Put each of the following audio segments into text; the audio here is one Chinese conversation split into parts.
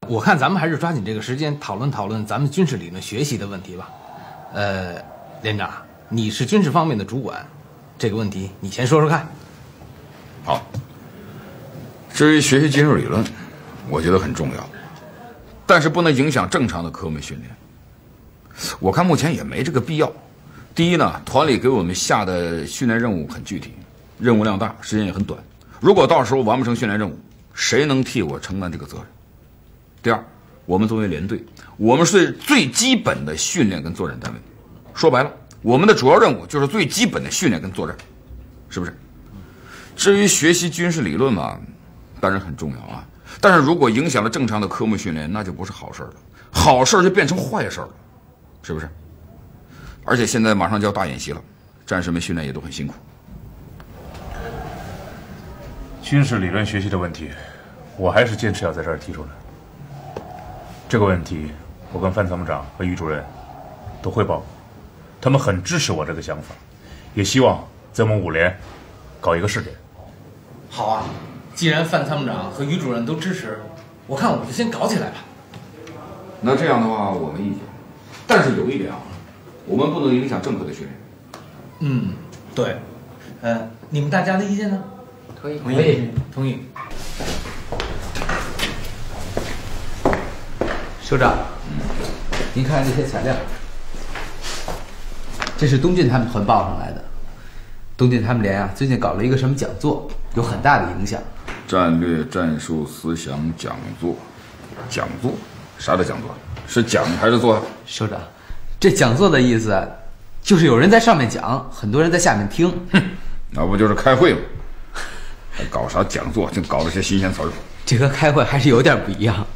我看咱们还是抓紧这个时间讨论讨论咱们军事理论学习的问题吧。连长，你是军事方面的主管，这个问题你先说说看。 好，至于学习军事理论，我觉得很重要，但是不能影响正常的科目训练。我看目前也没这个必要。第一呢，团里给我们下的训练任务很具体，任务量大，时间也很短。如果到时候完不成训练任务，谁能替我承担这个责任？第二，我们作为连队，我们是最基本的训练跟作战单位。说白了，我们的主要任务就是最基本的训练跟作战，是不是？至于学习军事理论嘛，当然很重要啊。但是如果影响了正常的科目训练，那就不是好事了，好事就变成坏事了，是不是？而且现在马上就要大演习了，战士们训练也都很辛苦。 军事理论学习的问题，我还是坚持要在这儿提出来。这个问题，我跟范参谋长和于主任都汇报，他们很支持我这个想法，也希望在我们5连搞一个试点。 好啊，既然范参谋长和于主任都支持，我看我们就先搞起来吧。 那这样的话，我没意见，但是有一点啊，我们不能影响政课的训练。 对。你们大家的意见呢？ 同意。 同意。 首长，您看这些材料，这是东晋他们团报上来的。东晋他们连最近搞了一个什么讲座，有很大的影响。 战略战术思想讲座，讲座？啥的讲座？是讲还是做？ 首长，这讲座的意思就是有人在上面讲，很多人在下面听。 那不就是开会吗？还搞啥讲座？净搞这些新鲜词儿。 这和开会还是有点不一样。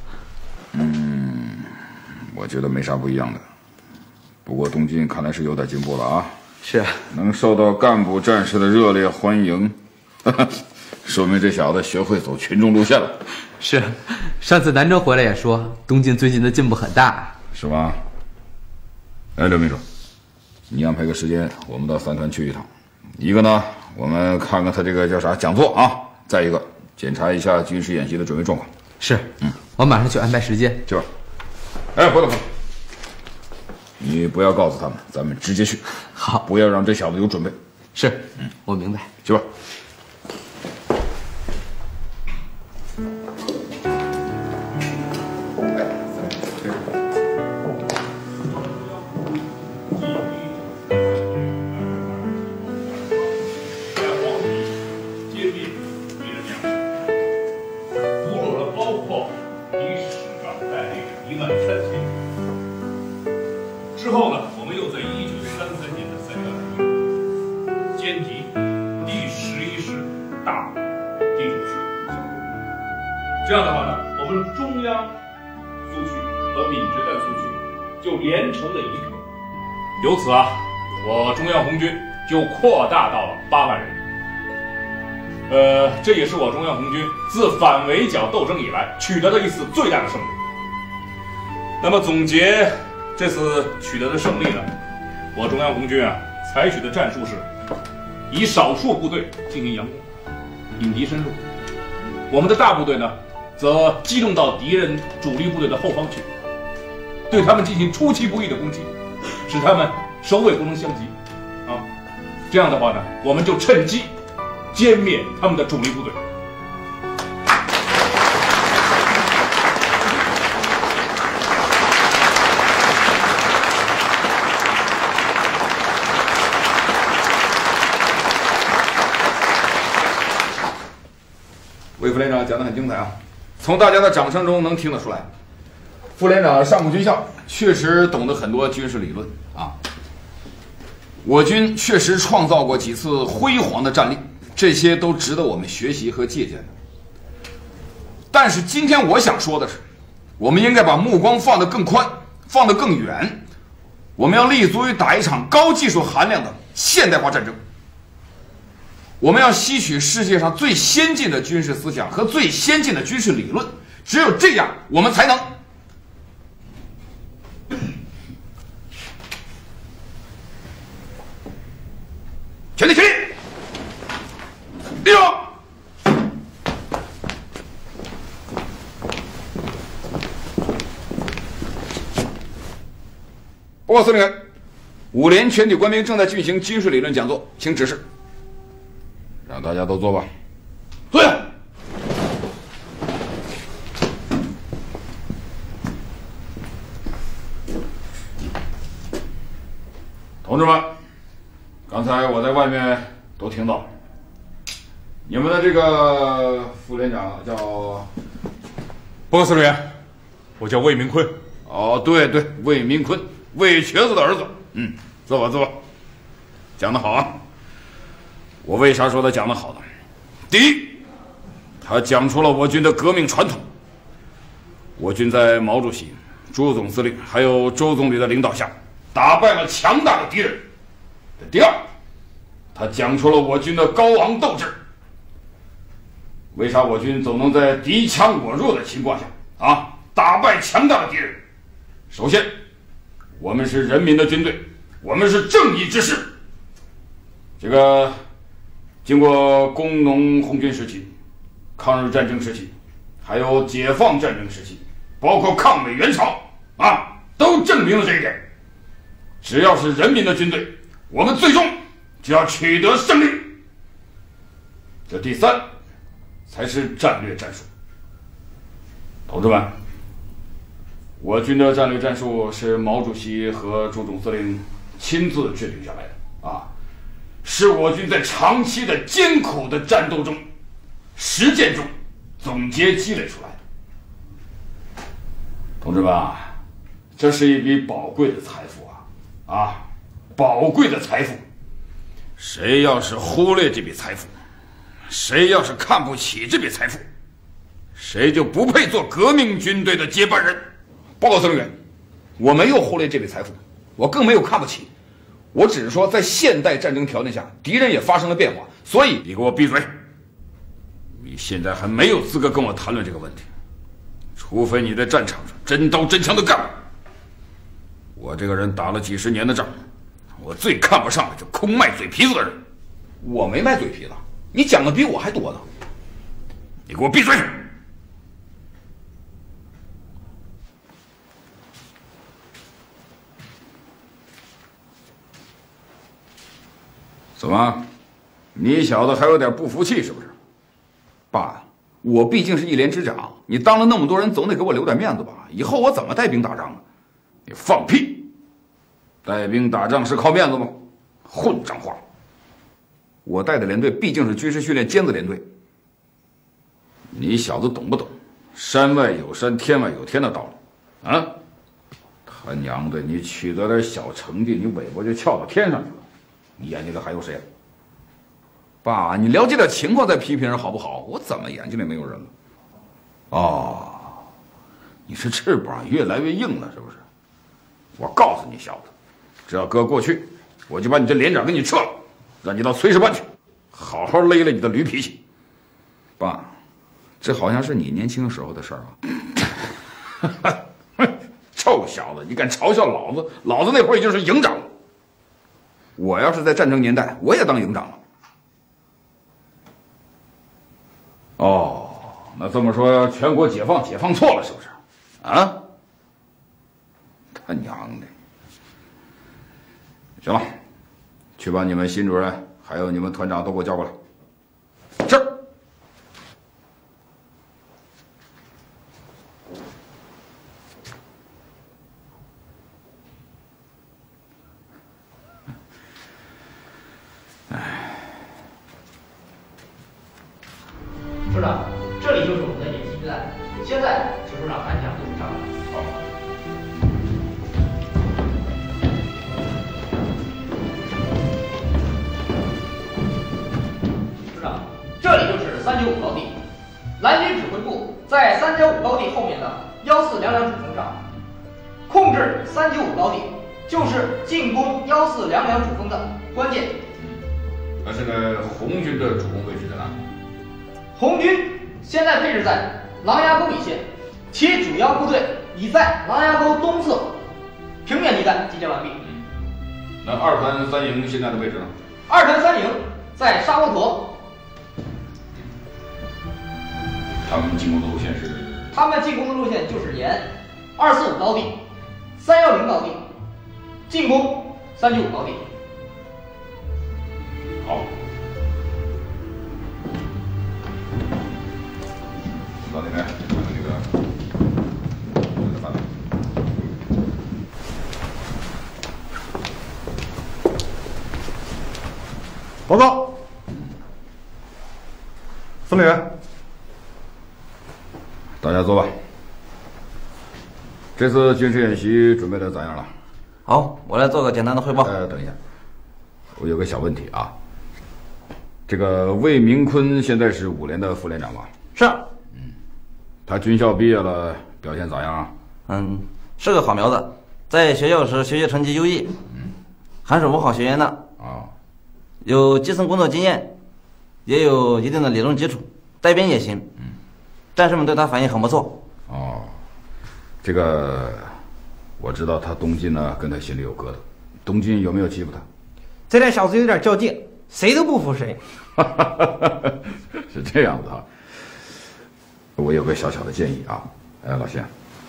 我觉得没啥不一样的。不过东晋看来是有点进步了啊。 是， 能受到干部战士的热烈欢迎，说明这小子学会走群众路线了。 是，上次南征回来也说，东晋最近的进步很大， 是吧？哎，刘秘书，你安排个时间，我们到3团去一趟。一个呢，我们看看他这个叫啥讲座啊；再一个，检查一下军事演习的准备状况。 是，我马上去安排时间。 去吧。哎，不等，你不要告诉他们，咱们直接去。 好， 不要让这小子有准备。 是，我明白。 去吧。 之后呢，我们又在1933年的3月21日歼敌第11师大第9师小队。这样的话呢，我们中央苏区和闽直赣苏区就连成了一个。由此啊，我中央红军就扩大到了8万人。这也是我中央红军自反围剿斗争以来取得的一次最大的胜利。那么总结这次取得的胜利呢，我中央红军采取的战术是，以少数部队进行佯攻，引敌深入。我们的大部队呢，则机动到敌人主力部队的后方去，对他们进行出其不意的攻击，使他们首尾不能相及。这样的话呢，我们就趁机歼灭他们的主力部队。 魏副连长讲得很精彩啊，从大家的掌声中能听得出来，副连长上过军校，确实懂得很多军事理论啊。我军确实创造过几次辉煌的战例，这些都值得我们学习和借鉴的。但是今天我想说的是，我们应该把目光放得更宽，放得更远，我们要立足于打一场高技术含量的现代化战争。我们要吸取世界上最先进的军事思想和最先进的军事理论，只有这样，我们才能全体起立，立正。 报告司令员，5连全体官兵正在进行军事理论讲座，请指示。让大家都坐吧。坐下。同志们，刚才我在外面都听到了，你们的这个副连长叫…… 报告司令员，我叫魏明坤。 哦，对对，魏明坤，魏瘸子的儿子。坐吧坐吧。讲得好啊！我为啥说他讲得好呢？第一，他讲出了我军的革命传统。我军在毛主席、朱总司令还有周总理的领导下，打败了强大的敌人。第二，他讲出了我军的高昂斗志。为啥我军总能在敌强我弱的情况下打败强大的敌人？首先，我们是人民的军队，我们是正义之士。这个经过工农红军时期、抗日战争时期，还有解放战争时期，包括抗美援朝都证明了这一点。只要是人民的军队，我们最终就要取得胜利。这第三才是战略战术。同志们，我军的战略战术是毛主席和朱总司令亲自制定下来的是我军在长期的艰苦的战斗中、实践中总结积累出来的。同志们，这是一笔宝贵的财富宝贵的财富。谁要是忽略这笔财富，谁要是看不起这笔财富，谁就不配做革命军队的接班人。报告司令员，我没有忽略这笔财富，我更没有看不起，我只是说在现代战争条件下，敌人也发生了变化，所以你给我闭嘴！你现在还没有资格跟我谈论这个问题，除非你在战场上真刀真枪的干。我这个人打了几十年的仗，我最看不上的就空卖嘴皮子的人。我没卖嘴皮子，你讲的比我还多呢。你给我闭嘴！怎么，你小子还有点不服气是不是？爸，我毕竟是一连之长，你当了那么多人，总得给我留点面子吧？以后我怎么带兵打仗啊？你放屁！带兵打仗是靠面子吗？混账话！我带的连队毕竟是军事训练尖子连队，你小子懂不懂？山外有山，天外有天的道理他娘的，你取得点小成绩，你尾巴就翘到天上去了。你眼睛里还有谁？爸，你了解点情况再批评人好不好？我怎么眼睛里没有人了？你是翅膀越来越硬了是不是？我告诉你小子，只要哥过去，我就把你这连长给你撤了，让你到炊事班去，好好勒勒你的驴脾气。爸，这好像是你年轻时候的事儿臭小子，你敢嘲笑老子？老子那会儿已经是营长了。我要是在战争年代，我也当营长了。那这么说，全国解放错了是不是？他娘的！行了，去把你们新主任还有你们团长都给我叫过来。是。 处长，这里就是我们的演习地带，现在请处长按下动上。好。处长，这里就是395高地，蓝军指挥部在395高地后面的1422主峰上，控制395高地就是进攻1422主峰的关键。 那现在红军的主攻位置在哪？ 红军现在配置在狼牙沟一线，其主要部队已在狼牙沟东侧平原地带集结完毕。 那二团三营现在的位置呢？ 二团三营在沙窝坨。 他们进攻的路线是？ 他们进攻的路线就是沿245高地、310高地、 进攻395高地。 好， 老铁们，看看这个范围。 报告，司令员， 大家坐吧。这次军事演习准备的咋样了？ 好，我来做个简单的汇报。 等一下，我有个小问题啊。这个魏明坤现在是5连的副连长吧？ 是。 他军校毕业了，表现咋样啊？ 是个好苗子，在学校时学习成绩优异，还是5好学员呢。 啊， 有基层工作经验，也有一定的理论基础，带兵也行。战士们对他反应很不错。 哦，这个我知道他东晋呢跟他心里有疙瘩，东晋有没有欺负他？ 这俩小子有点较劲，谁都不服谁。 是这样的啊。我有个小小的建议啊，老谢，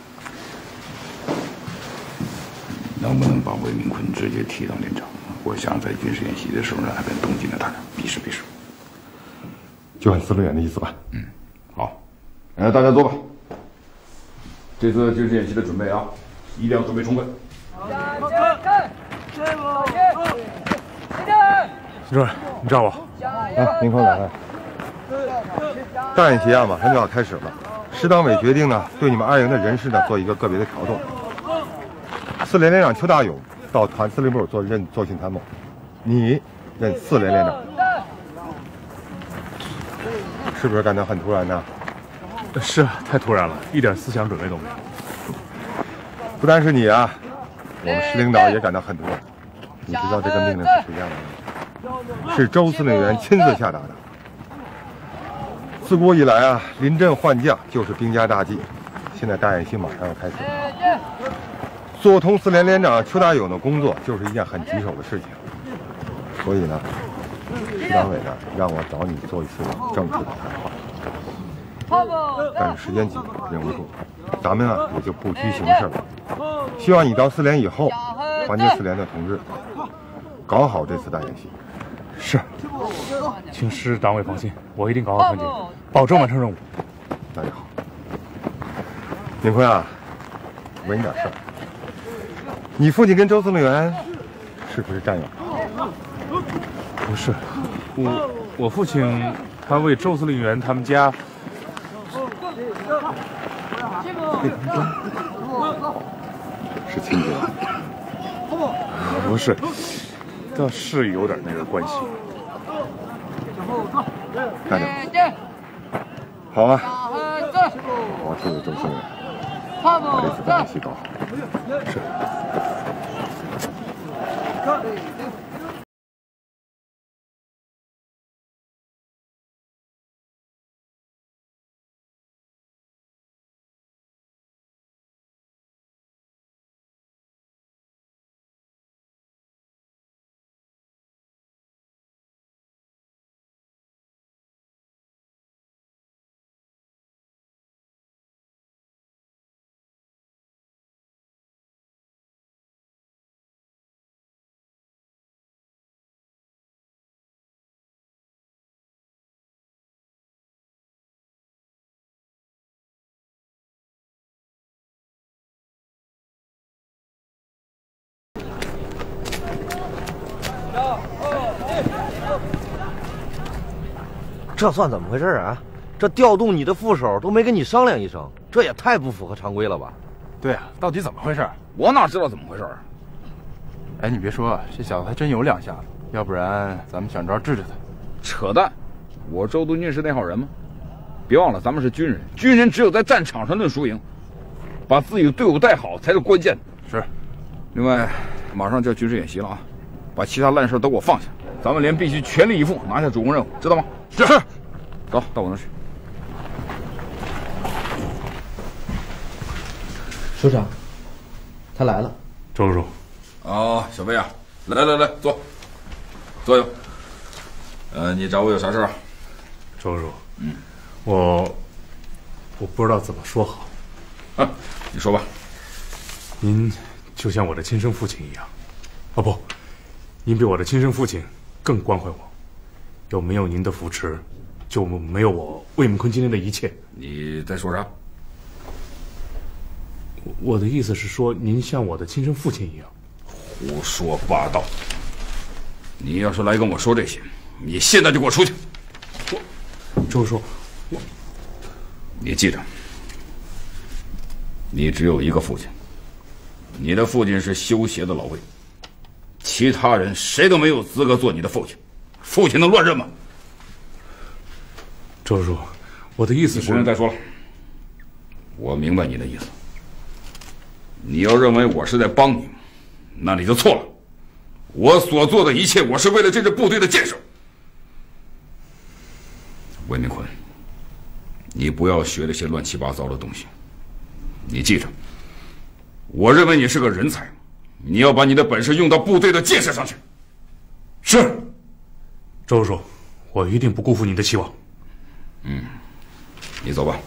能不能把魏明坤直接提当连长？我想在军事演习的时候呢，跟东晋的大长比试比试。 就按司令员的意思吧。 好，大家坐吧。这次军事演习的准备啊，一定要准备充分。 徐主任，你找我。明坤来了。大演习啊，马上就要开始了。师党委决定呢，对你们2营的人事呢做一个个别的调动。4连连长邱大勇到团司令部任作训参谋，你任4连连长。是不是感到很突然呢？ 是啊，太突然了，一点思想准备都没有。 不单是你啊，我们师领导也感到很突然。你知道这个命令是谁下的吗？是周司令员亲自下达的。自古以来啊，临阵换将就是兵家大忌。现在大演习马上要开始了，做通4连连长邱大勇的工作就是一件很棘手的事情。所以呢，师党委呢让我找你做一次正式的谈话。但是时间紧，忍不住，咱们啊也就不拘形式了。希望你到4连以后，团结4连的同志，搞好这次大演习。 是，请师党委放心，我一定搞好团结，保证完成任务。 那就好。明坤啊，问你点事儿。你父亲跟周司令员是不是战友？ 不是，我父亲他为周司令员他们家。 是亲戚吧？ 不是，倒是有点那个关系。 那就好啊！我替周司令员把这次大演习搞好。 是。 这算怎么回事啊？这调动你的副手都没跟你商量一声，这也太不符合常规了吧？ 对啊，到底怎么回事？ 我哪知道怎么回事？ 哎，你别说，这小子还真有两下子，要不然咱们想招治治他。 扯淡！我周东进是那号人吗？别忘了，咱们是军人，军人只有在战场上论输赢，把自己的队伍带好才是关键。 是。 另外，马上就要军事演习了啊，把其他烂事都给我放下，咱们连必须全力以赴拿下主攻任务，知道吗？ 是。 走到我那去。 首长，他来了。 周叔。 哦，小飞啊，来，坐下。你找我有啥事啊？ 周叔，我不知道怎么说好。 你说吧。 您就像我的亲生父亲一样， 哦不，您比我的亲生父亲更关怀我。有没有您的扶持，就没有我魏明坤今天的一切。 你在说啥？ 我的意思是说，您像我的亲生父亲一样。 胡说八道！你要是来跟我说这些，你现在就给我出去！ 周叔， 你记着，你只有一个父亲，你的父亲是修协的老魏，其他人谁都没有资格做你的父亲。父亲能乱认吗？ 周叔，我的意思是…… 不用再说了，我明白你的意思。你要认为我是在帮你，那你就错了。我所做的一切，我是为了这支部队的建设。魏明坤，你不要学那些乱七八糟的东西。你记着，我认为你是个人才，你要把你的本事用到部队的建设上去。是。 周叔，我一定不辜负你的期望。 你走吧。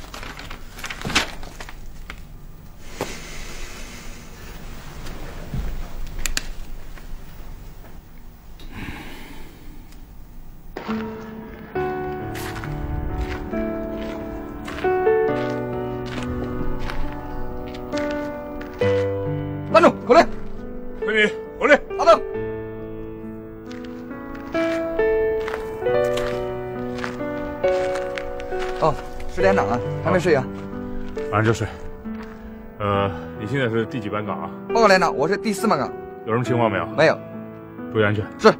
站住！口令！ 卫兵，口令！ 打灯！哦，石连长啊，还没睡啊？ 马上就睡。你现在是第几班岗啊？ 报告连长，我是第4班岗。 有什么情况没有？ 没有。 注意安全。 是。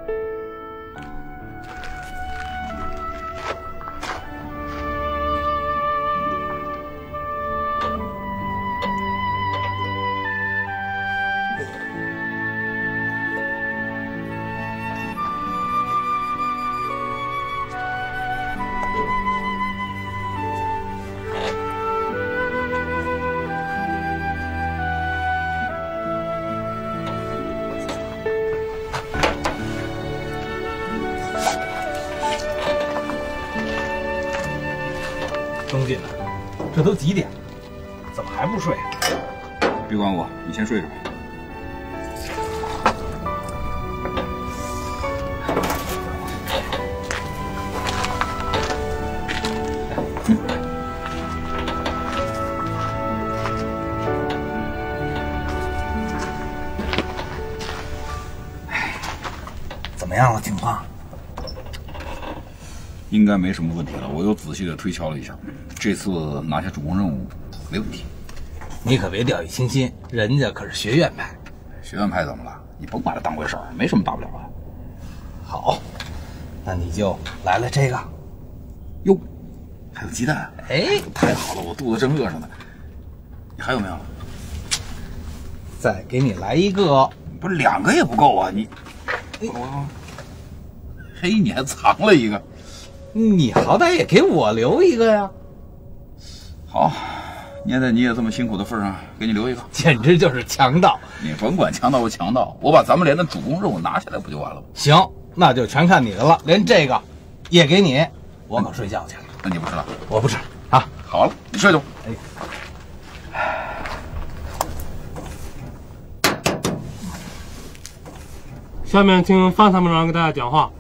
东进呢？这都几点了？怎么还不睡啊？ 别管我，你先睡着。 怎么样了？情况？ 应该没什么问题了。我又仔细的推敲了一下，这次拿下主攻任务没问题。 你可别掉以轻心，人家可是学院派。 学院派怎么了？你甭把它当回事儿，没什么大不了的。 好，那你就来了这个。 哟，还有鸡蛋！ 哎， 太好了，我肚子正饿着呢。你还有没有？ 再给你来一个。 不是2个也不够啊！你，嘿，你还藏了一个。 你好歹也给我留一个呀！ 好，念在你也这么辛苦的份上，给你留一个。 简直就是强盗！ 你甭管强盗不强盗，我把咱们连的主攻任务拿下来不就完了吗？ 行，那就全看你的了。连这个也给你，我可睡觉去了。 那你不吃了？ 我不吃啊。 好了，你睡去吧。 下面听范参谋长给大家讲话。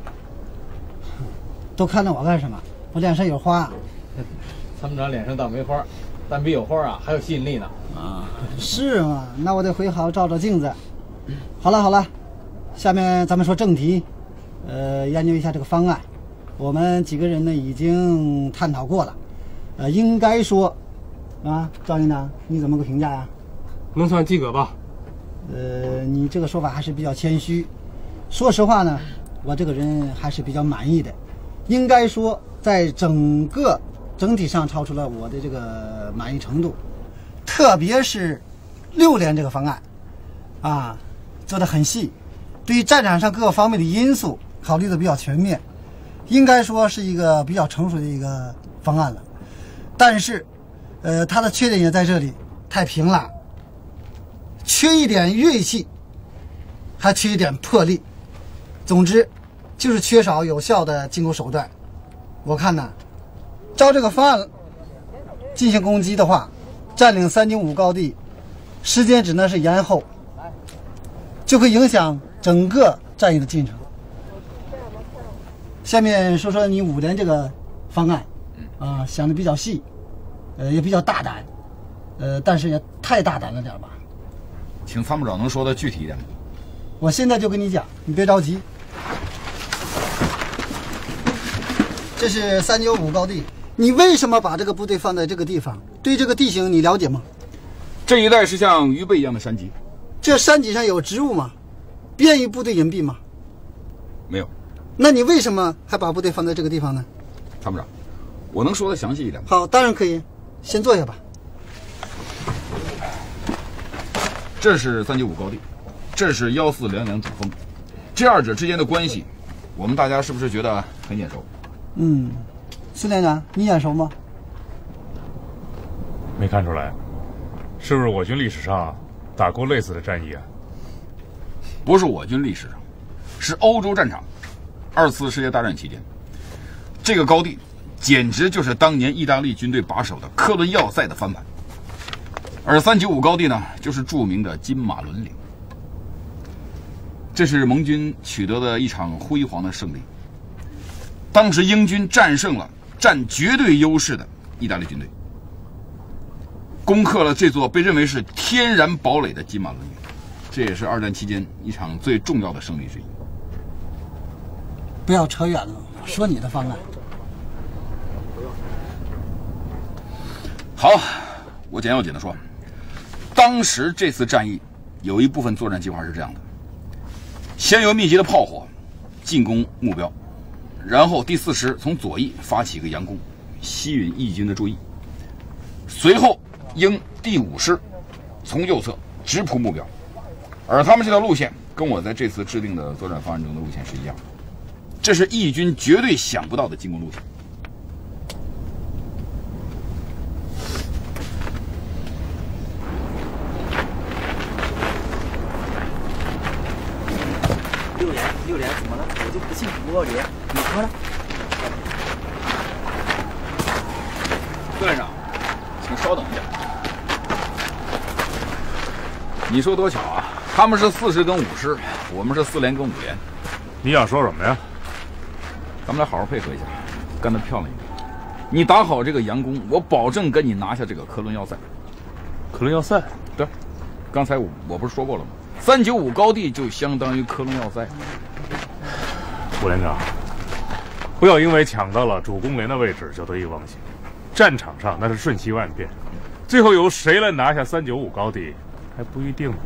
都看着我干什么？我脸上有花。 参谋长脸上倒没花，但比有花啊还有吸引力呢。 啊，是吗？那我得回好照照镜子。好了好了，下面咱们说正题。研究一下这个方案。我们几个人呢已经探讨过了。应该说，啊，赵营长，你怎么个评价呀？ 能算及格吧？ 你这个说法还是比较谦虚。说实话呢，我这个人还是比较满意的。应该说，在整体上超出了我的这个满意程度，特别是6连这个方案，啊，做得很细，对于战场上各个方面的因素考虑的比较全面，应该说是一个比较成熟的一个方案了。但是，它的缺点也在这里，太平了，缺一点锐气，还缺一点魄力。总之，就是缺少有效的进攻手段。我看呢，照这个方案进行攻击的话，占领395高地，时间只能是延后。 就会影响整个战役的进程。下面说说你5连这个方案，想的比较细，也比较大胆，但是也太大胆了点吧？ 请参谋长能说的具体一点吗？ 我现在就跟你讲，你别着急。这是395高地，你为什么把这个部队放在这个地方？对这个地形你了解吗？ 这一带是像鱼背一样的山脊， 这山脊上有植物吗？便于部队隐蔽吗？ 没有。 那你为什么还把部队放在这个地方呢？ 参谋长，我能说的详细一点吗？ 好，当然可以，先坐下吧。 这是395高地，这是1422主峰，这二者之间的关系，我们大家是不是觉得很眼熟？ 孙连长，你眼熟吗？ 没看出来，是不是我军历史上打过类似的战役啊？ 不是我军历史上，是欧洲战场。2次世界大战期间，这个高地简直就是当年意大利军队把守的科伦要塞的翻版。而395高地呢，就是著名的金马伦岭。这是盟军取得的一场辉煌的胜利。当时英军战胜了占绝对优势的意大利军队，攻克了这座被认为是天然堡垒的金马伦岭，这也是2战期间一场最重要的胜利之一。 不要扯远了，说你的方案。 好，我简要紧的说，当时这次战役有一部分作战计划是这样的：先由密集的炮火进攻目标，然后第4师从左翼发起一个佯攻，吸引义军的注意，随后英第5师从右侧直扑目标，而他们这条路线跟我在这次制定的作战方案中的路线是一样的。这是义军绝对想不到的进攻路线。 六连怎么了？我就不信不过连，你说呢？ 副连长，请稍等一下。你说多巧啊！他们是4师跟5师，我们是4连跟5连。 你想说什么呀？ 咱们来好好配合一下，干得漂亮一点。你打好这个佯攻，我保证跟你拿下这个科伦要塞。 科伦要塞？ 对，刚才我不是说过了吗？395高地就相当于科伦要塞。 副连长，不要因为抢到了主攻连的位置就得意忘形。战场上那是瞬息万变，最后由谁来拿下395高地还不一定呢。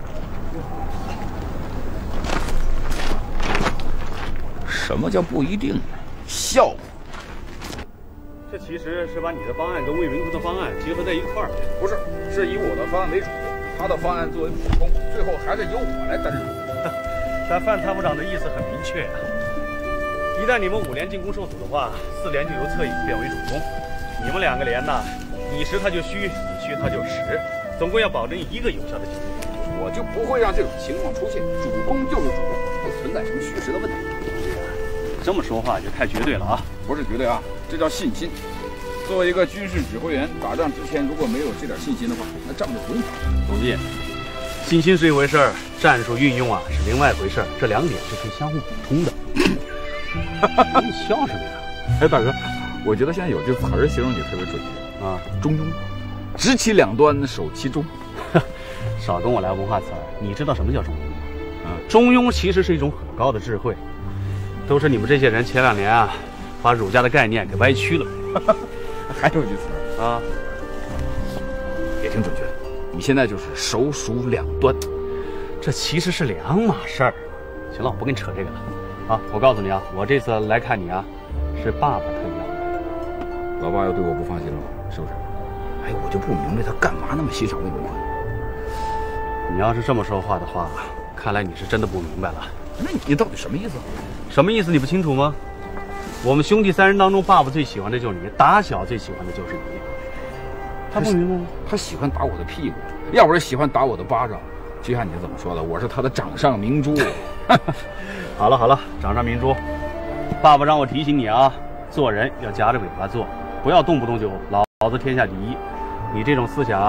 什么叫不一定呢？笑话！ 这其实是把你的方案跟魏明坤的方案结合在一块儿。 不是，是以我的方案为主，他的方案作为补充，最后还是由我来担任。 但范参谋长的意思很明确啊，一旦你们5连进攻受阻的话，4连就由侧翼变为主攻。你们2个连呢，你实他就虚，你虚他就实，总共要保证一个有效的进攻。 我就不会让这种情况出现，主攻就是主攻，不存在什么虚实的问题。 这么说话就太绝对了啊！ 不是绝对啊，这叫信心。作为一个军事指挥员，打仗之前如果没有这点信心的话，那仗就不用打。 总计，信心是一回事儿，战术运用啊是另外一回事儿，这2点是可以相互补充的。你笑什么呀？ 哎，大哥，我觉得现在有句词儿形容你特别准确啊， 中庸，执其两端，守其中。 少跟我来文化词儿，你知道什么叫中庸吗？中庸其实是一种很高的智慧。都是你们这些人前2年啊，把儒家的概念给歪曲了。 还有一句词啊， 也挺准确的。你现在就是手鼠两端， 这其实是2码事儿。行了，我不跟你扯这个了。啊，我告诉你啊，我这次来看你啊，是爸爸特意要来的。 老爸要对我不放心了，是不是？哎，我就不明白他干嘛那么欣赏魏明坤。 你要是这么说话的话，看来你是真的不明白了。 那你到底什么意思？ 什么意思你不清楚吗？我们兄弟3人当中，爸爸最喜欢的就是你，打小最喜欢的就是你。他不明白吗？ 他喜欢打我的屁股，要不是喜欢打我的巴掌。就像你怎么说的，我是他的掌上明珠。 好了，掌上明珠，爸爸让我提醒你啊，做人要夹着尾巴做，不要动不动就老子天下第一。你这种思想啊，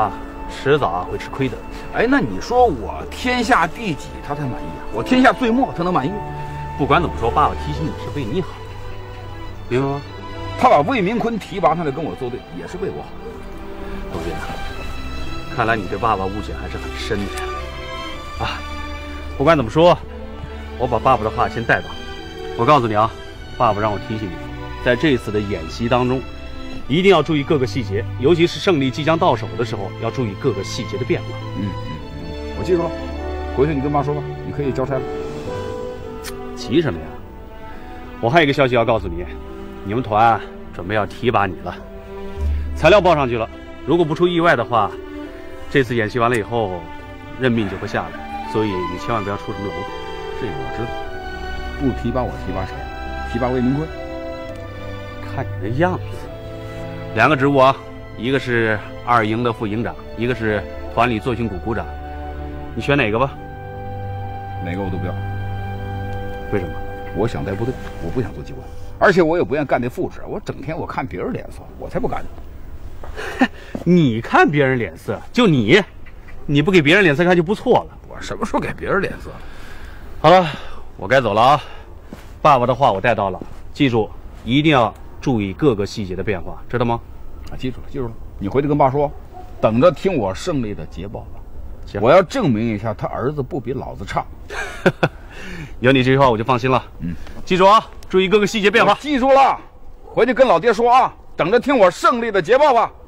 迟早啊会吃亏的。 哎，那你说我天下第几他才满意啊？我天下最末他能满意？ 不管怎么说，爸爸提醒你是为你好，明白吗？ 他把魏明坤提拔上来跟我作对，也是为我好。 董军啊，看来你对爸爸误解还是很深的呀。啊，不管怎么说，我把爸爸的话先带到。我告诉你啊，爸爸让我提醒你，在这次的演习当中，一定要注意各个细节，尤其是胜利即将到手的时候，要注意各个细节的变化。 我记住了，回去你跟妈说吧，你可以交差了。 急什么呀？我还有一个消息要告诉你，你们团准备要提拔你了，材料报上去了。如果不出意外的话，这次演习完了以后，任命就会下来，所以你千万不要出什么娄子。 这个我知道，不提拔我提拔谁？提拔魏明坤。 看你那样子，两个职务啊，一个是2营的副营长，一个是团里作训股股长，你选哪个吧？ 哪个我都不要。 为什么？ 我想带部队，我不想做机关，而且我也不愿干那副职。我整天我看别人脸色，我才不干呢。 你看别人脸色，就你不给别人脸色看就不错了。 我什么时候给别人脸色了？ 好了，我该走了啊。爸爸的话我带到了，记住一定要注意各个细节的变化，知道吗？ 啊，记住了，记住了。你回去跟爸说，等着听我胜利的捷报吧。我要证明一下他儿子不比老子差。 有你这句话我就放心了。记住啊，注意各个细节变化。 记住了，回去跟老爹说啊，等着听我胜利的捷报吧。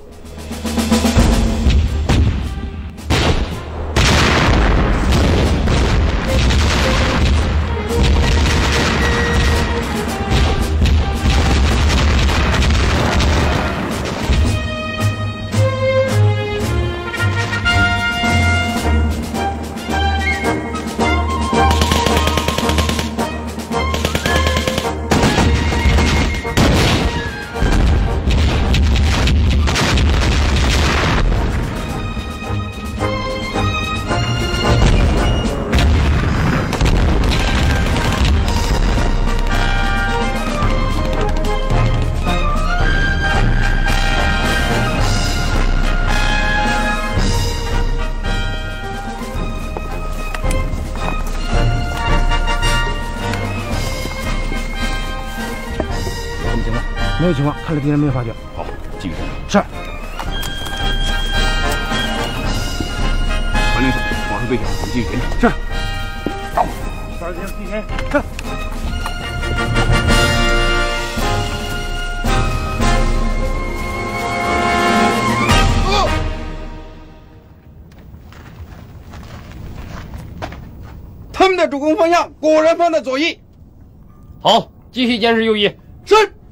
没有情况，看来敌人没有发觉。 好，继续。 是。 传令下，往上背小，我们继续前进。 是。 到。 3人继续前。是。 他们的主攻方向果然放在左翼。 好，继续监视右翼。 是。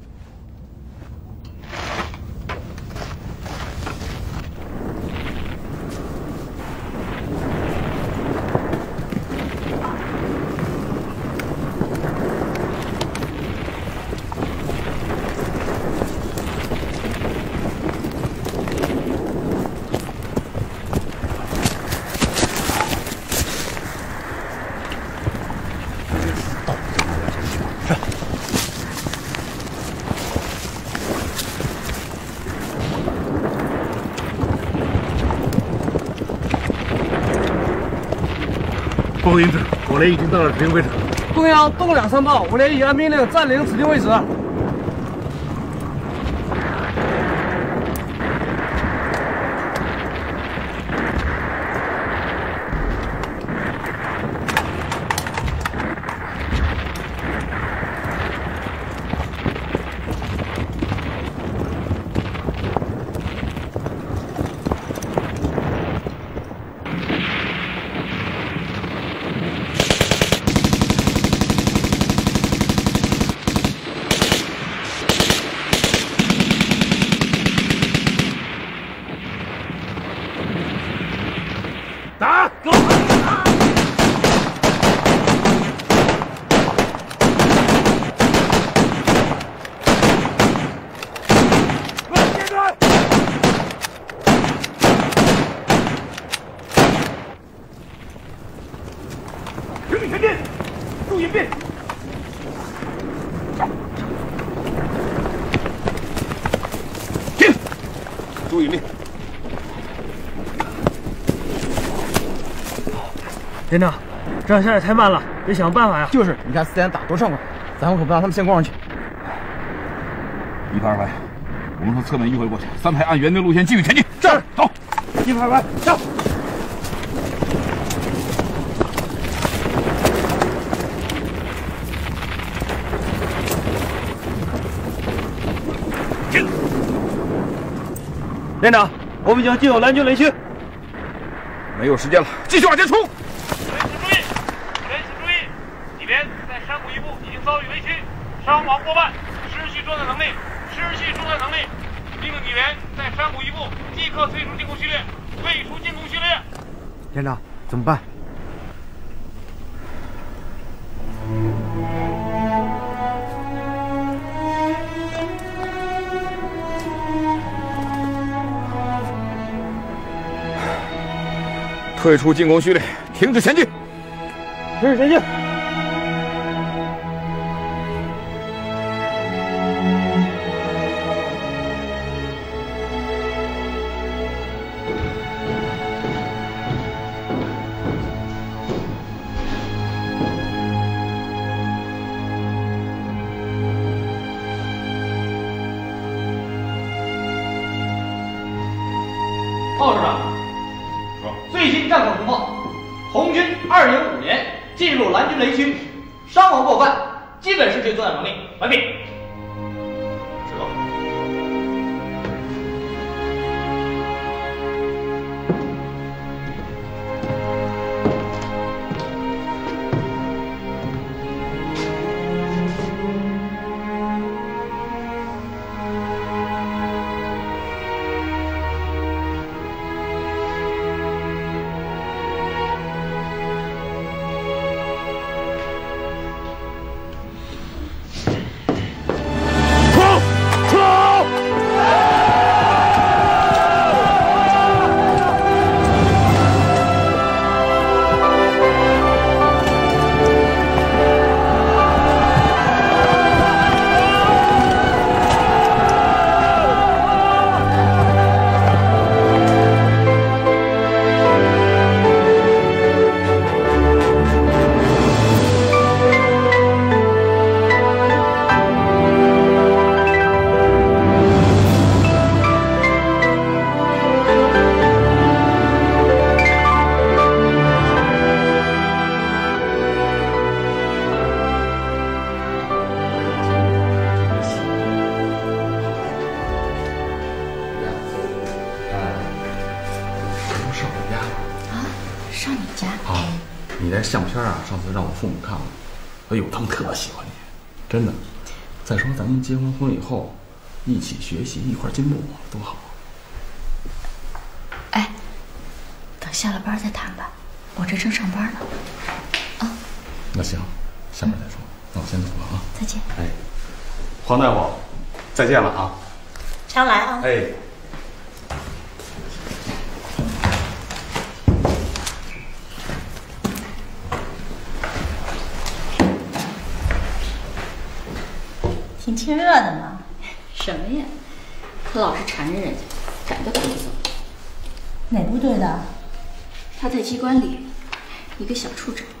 报告营长，我连已经到了指定位置。 东阳东2、3炮，我连已按命令占领指定位置。 打！给我打！ 全体前进，注意隐蔽。 进，注意隐蔽。 连长，这样下来太慢了，得想办法呀。 就是，你看4连打多畅快，咱们可不让他们先攻上去。 1排2排，我们从侧面迂回过去，3排按原定路线继续前进。 是， 走。 1排2排，上。连长，我们已经进入蓝军雷区， 没有时间了，继续往前冲！ 连请注意，敌连在山谷一部已经遭遇雷区，伤亡过半，失去作战能力。命令敌连在山谷一部即刻退出进攻序列，退出进攻序列。 连长，怎么办？ 退出进攻序列，停止前进。 停止前进。 炮手长，最新战况通报：红军205连进入蓝军雷区，伤亡过半，基本失去作战能力。完毕。 知道。 你那相片啊，上次让我父母看了，哎呦，他们特喜欢你，真的。再说咱们结婚以后，一起学习，一块进步，多好。 哎，等下了班再谈吧，我这正上班呢。啊， 那行，下面再说。那我先走了啊。 再见。 哎，黄大夫，再见了啊。 常来啊。 哎。 挺亲热的嘛。什么呀？可老是缠着人家，赶都赶不走。哪部队的？他在机关里，一个小处长。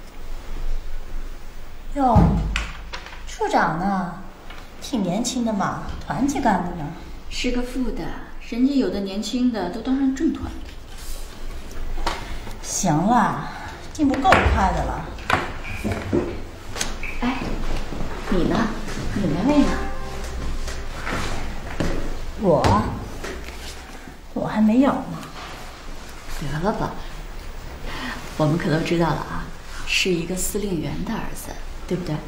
哟，处长呢？挺年轻的嘛，团级干部呢。是个副的，人家有的年轻的都当上正团了。行了，进步够快的了。哎，你呢？你那位呢？我还没有呢。得了吧，我们可都知道了啊，是一个司令员的儿子，对不对？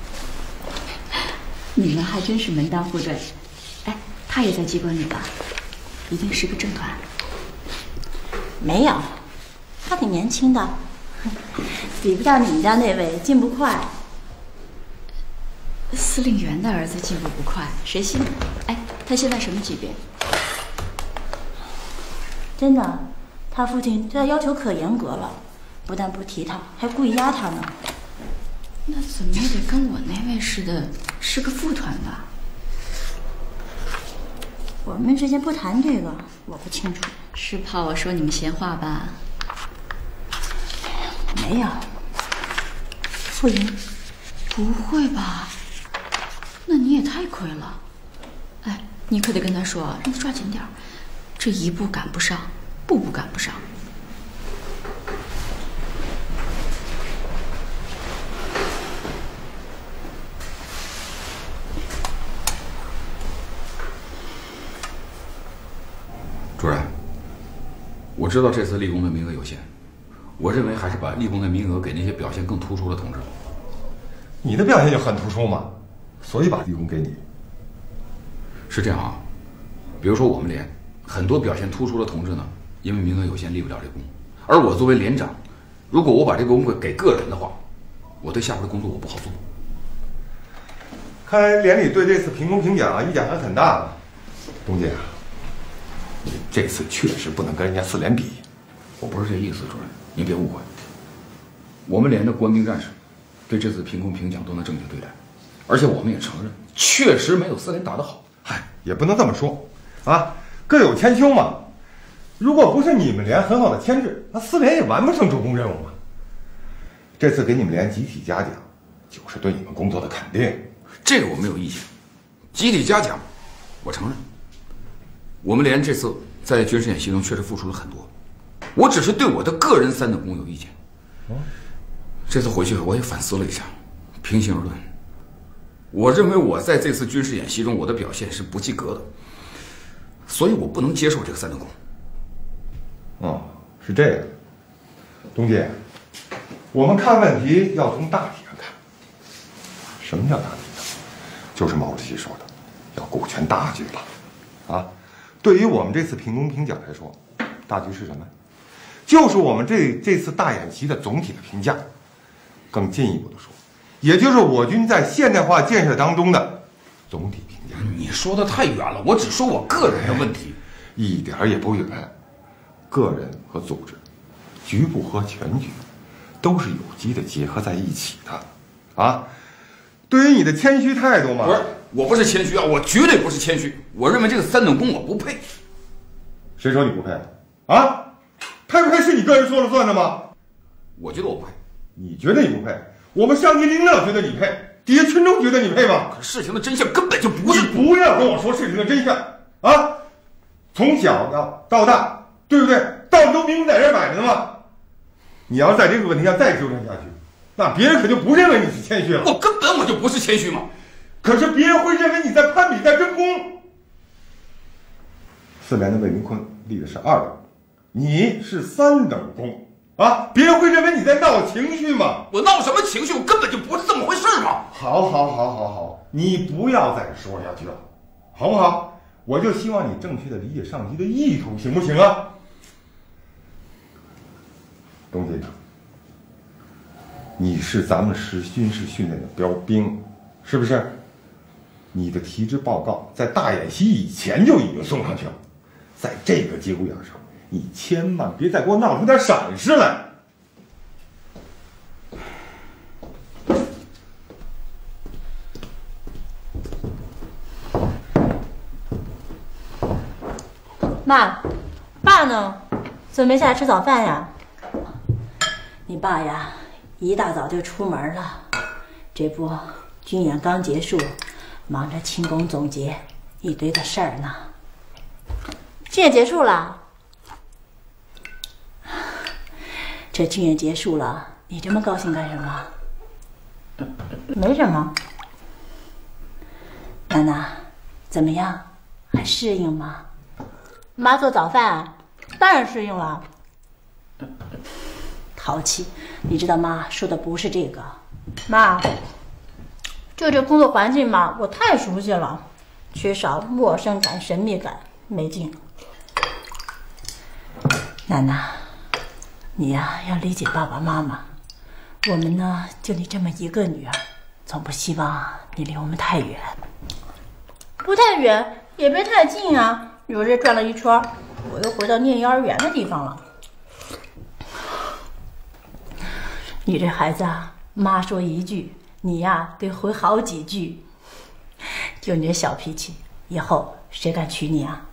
你们还真是门当户对。哎，他也在机关里吧？一定是个正团。没有，他挺年轻的，比不到你们家那位进步快。司令员的儿子进步不快，谁信呢？哎，他现在什么级别？真的，他父亲对他要求可严格了，不但不提他，还故意压他呢。那怎么也得跟我那位似的，是个副团吧？我们之间不谈这个，我不清楚。是怕我说你们闲话吧？ 没有。傅莹，不会吧？那你也太亏了。哎，你可得跟他说，让他抓紧点儿，这一步赶不上，步步赶不上。 主任，我知道这次立功的名额有限，我认为还是把立功的名额给那些表现更突出的同志。 你的表现就很突出嘛，所以把立功给你。 是这样啊，比如说我们连很多表现突出的同志呢，因为名额有限立不了这功，而我作为连长，如果我把这个功给个人的话，我对下边的工作我不好做。 看来连里对这次评功评奖意见还很大呢，董姐啊。你这次确实不能跟人家4连比。 我不是这意思，主任，您别误会。我们连的官兵战士对这次评功评奖都能正经对待，而且我们也承认，确实没有4连打得好。 嗨，也不能这么说，啊，各有千秋嘛。如果不是你们连很好的牵制，那4连也完不成主攻任务嘛。这次给你们连集体嘉奖，就是对你们工作的肯定。 这个我没有意见，集体嘉奖，我承认。我们连这次在军事演习中确实付出了很多，我只是对我的个人3等功有意见。这次回去我也反思了一下，平心而论，我认为我在这次军事演习中我的表现是不及格的，所以我不能接受这个3等功。 哦，是这样，董姐，我们看问题要从大体上看。什么叫大体呢？就是毛主席说的，要顾全大局了，啊。对于我们这次评功评奖来说，大局是什么？就是我们这次大演习的总体的评价。更进一步的说，也就是我军在现代化建设当中的总体评价。 你说的太远了，我只说我个人的问题， 一点也不远。个人和组织，局部和全局，都是有机的结合在一起的，啊。对于你的谦虚态度嘛， 我不是谦虚啊，我绝对不是谦虚。我认为这个3等功我不配。 谁说你不配？啊，配不配是你个人说了算的吗？ 我觉得我不配。 你觉得你不配？我们上级领导觉得你配，底下群众觉得你配吗？ 可事情的真相根本就不是。 你不要跟我说事情的真相啊！从小到大，对不对？道理都明明在这摆着呢嘛。你要在这个问题上再纠正下去，那别人可就不认为你是谦虚了。 我根本就不是谦虚嘛。 可是别人会认为你在攀比，在争功。4连的魏明坤立的是2等，你是3等功啊！别人会认为你在闹情绪吗？ 我闹什么情绪？我根本就不是这么回事嘛！ 好，你不要再说下去了，好不好？我就希望你正确的理解上级的意图，行不行啊？董姐，你是咱们军事训练的标兵，是不是？你的提职报告在大演习以前就已经送上去了，在这个节骨眼上，你千万别再给我闹出点闪失来。 妈，爸呢？怎么没下来吃早饭呀？ 你爸呀，一大早就出门了。这不，军演刚结束，忙着庆功总结，一堆的事儿呢。 军演结束了？ 这军演结束了，你这么高兴干什么？ 没什么。 娜娜，怎么样？还适应吗？ 妈做早饭，当然适应了。 淘气，你知道妈说的不是这个。 妈，就这工作环境嘛，我太熟悉了，缺少陌生感、神秘感，没劲。 娜娜，你呀要理解爸爸妈妈，我们呢就你这么一个女儿，总不希望你离我们太远。 不太远，也别太近啊。我这转了一圈，我又回到念幼儿园的地方了。 你这孩子啊，妈说一句，你呀得回好几句。就你这小脾气，以后谁敢娶你啊？